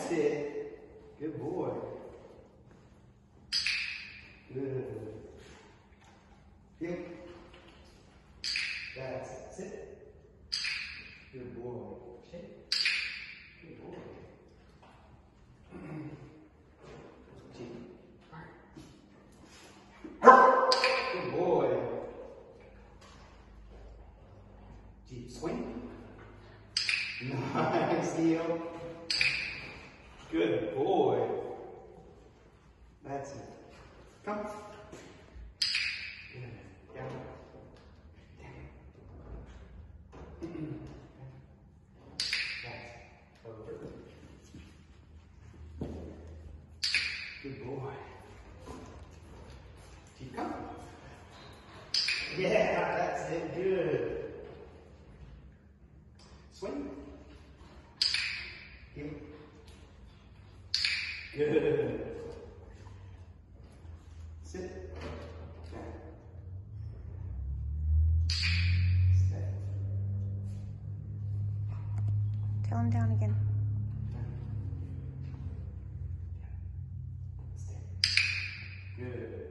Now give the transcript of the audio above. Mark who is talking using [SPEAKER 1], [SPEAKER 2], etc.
[SPEAKER 1] That's it. Good boy. Good. Heel. That's it. Sit. Good boy. Shake. Good boy. Good boy. Deep swing. Nice heel. Good boy. That's it. Come. Good. Down. Down. That's over. Good boy. Keep coming. Yeah, that's it. Good. Swing. Heel. Good. Sit. Down. Stay.
[SPEAKER 2] Tell him down again.
[SPEAKER 1] Stay. Good.